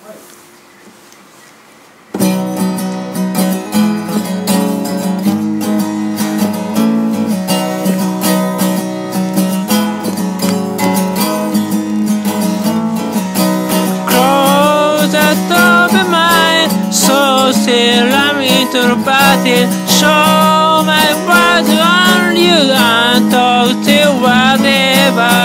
Still I'm introverted. Show my words on you and talk to whatever.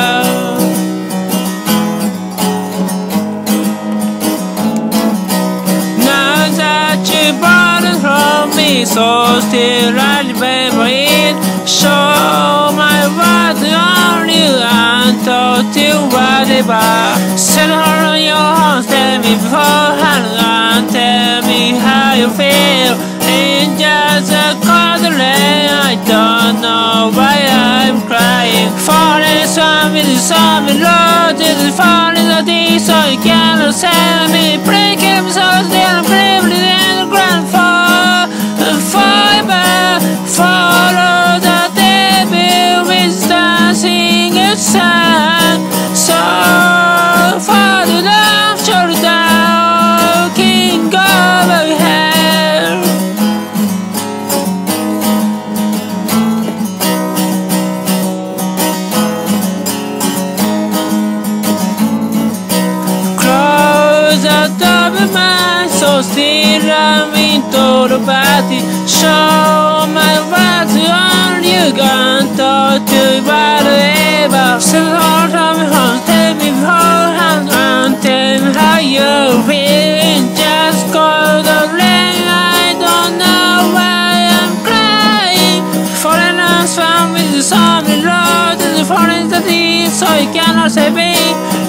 Now that you bought it from me, so still I remember it. Show my words on you and talk to whatever. Sit on your horse, tell me beforehand and tell me how you feel. In just a cold rain, I don't know why I'm crying. Falling with the sun below, till the falling the deep, so you cannot send me. Breaking so still I'm bravely in the ground forever. Follow the devil with dancing inside. So far the love shoulder down, king over here. Close the door of mine, so still I'm introverted. Show my words on you, can't talk to whatever. So hold on me home, take me beforehand and tell me how you feel. Just call the rain, I don't know why I'm crying. Falling as found with the sun below, till the falling the deep, so you cannot save me.